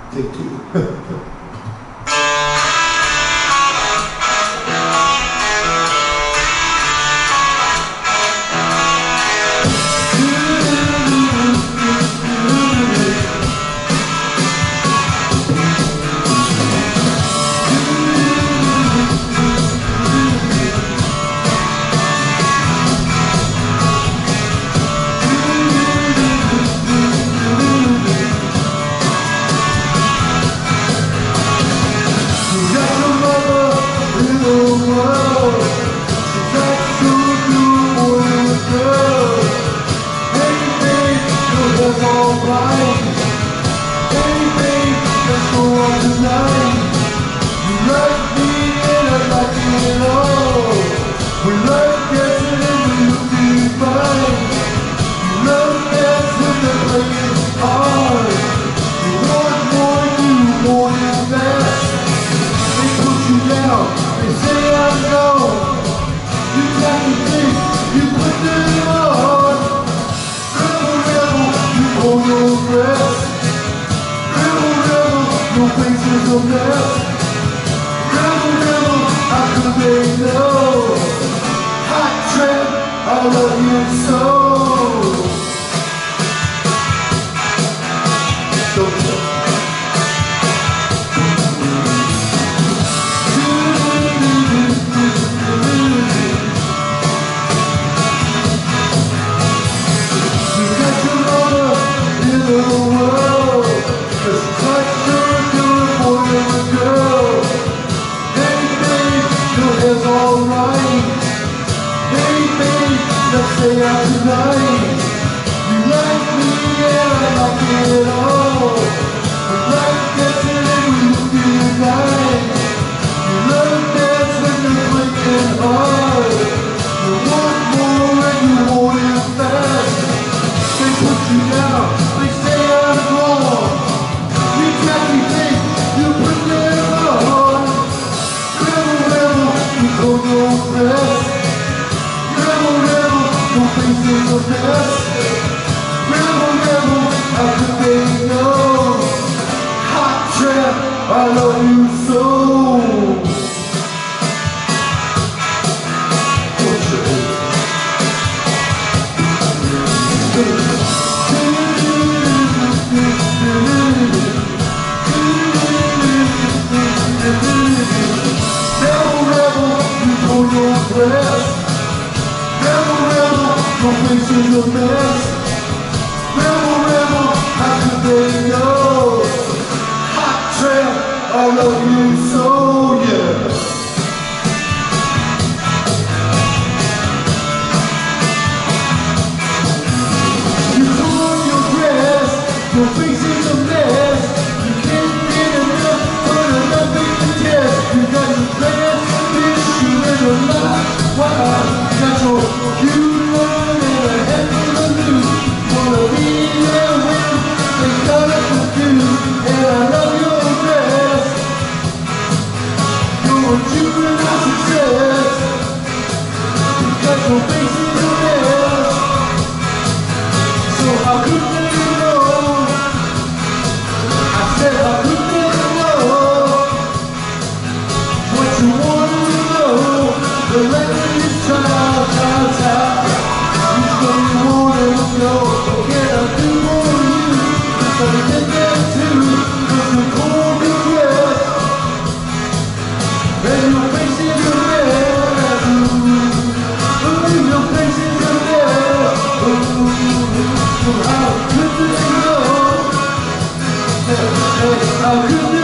Take two. No faces of death. Rebel, rebel, how could they know? Hot trap, I love you so. You got your mother in the world, 'cause she touched her good boy and girl. Hey babe, your hair's alright. Hey babe, let's stay out tonight. You like me and I like it all. We like dancing and we feel right. You love dance when you're blinking hard. You want more and you want it fast. They put you down, they say I'm wrong. You tell me things, you put them on. Rebel, rebel, you hold your breath. Rebel, rebel, no faces of death. Rebel, rebel, how could they know? Hot trap, I love you so. No faces of mess. Rebel, rebel, how could they know? Hot trap, I love you so, yeah. You pull on your dress, your face is a mess. You can't get enough, but enough in the test. You got your plans, issue in your life. Why? Got your cute no faces of death. So how could they know? I said how could they know what you wanted to know? The legend is child. Which one you wanted to know? What can I do for you? So I get that too. 'Cause you're cold and dressed, and your face is a mess. Your face is a mess. So how could they know? How could they